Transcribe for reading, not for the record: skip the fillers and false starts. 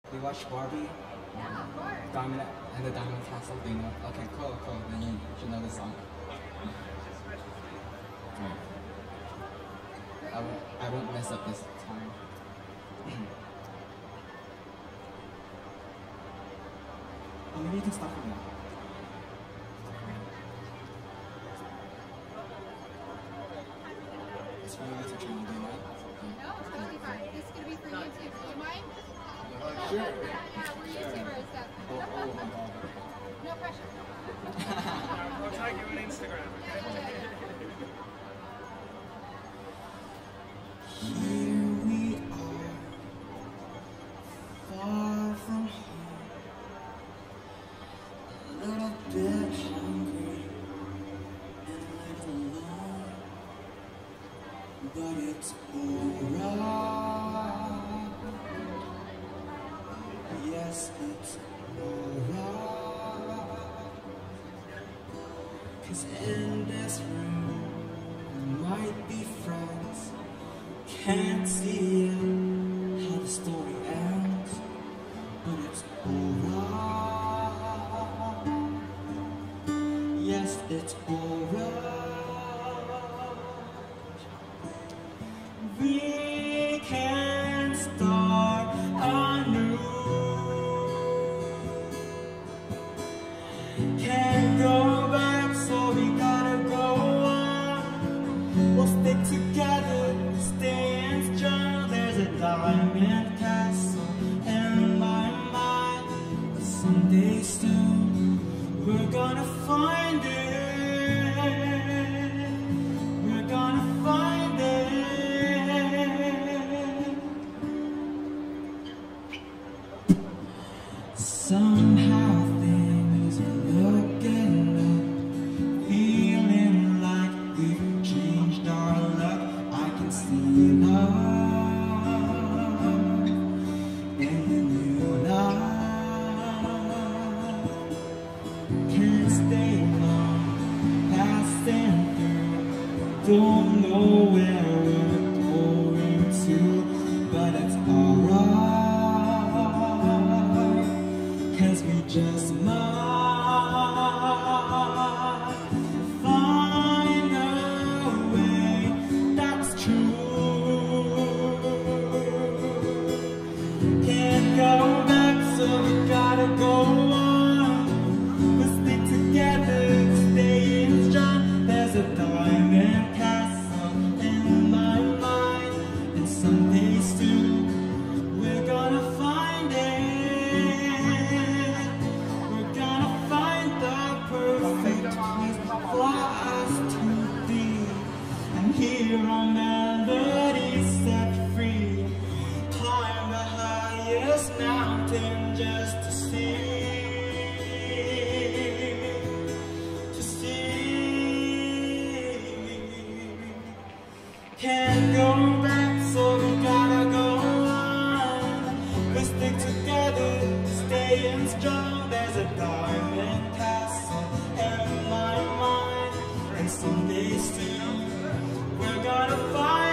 You watched Barbie? Yeah, of course. Diamond and the Diamond Castle thing. Okay, cool, cool. Then you should know the song. Alright. I won't mess up this time. Oh, maybe you can stop from now. It's for your YouTube channel, do you mind? No, it's totally fine. This is going to be for YouTube. Do you mind? Sure. Yeah, we're YouTubers. So. Oh my god. No pressure. I'll tag you on Instagram. Here we are, far from home, a little bit hungry and a little alone, but it's alright. Yes, it's alright. 'Cause in this room there might be friends. Can't see yet how the story ends, but it's alright. Yes, it's alright. We can start anew. Can't go back, so we gotta go on. We'll stick together, staying strong. There's a diamond castle in my mind, but someday soon we're gonna find it. We're gonna find it. Somehow things are looking up, feeling like we've changed our luck. I can see love in the new life. Can't stay long, passing through. Don't know where we're going to, but it's alright. 'Cause we just might find a way that's true. Can't go back, so we gotta go on. We'll stick together, staying strong. There's a diamond castle in my mind, and someday soon we're gonna find it. We're gonna find the perfect place for us to be, and hear our melody set free. Climb the highest mountain just to see. Can't go back, so we gotta go on. We stick together, staying strong. There's a diamond castle in my mind, and someday soon we're gonna find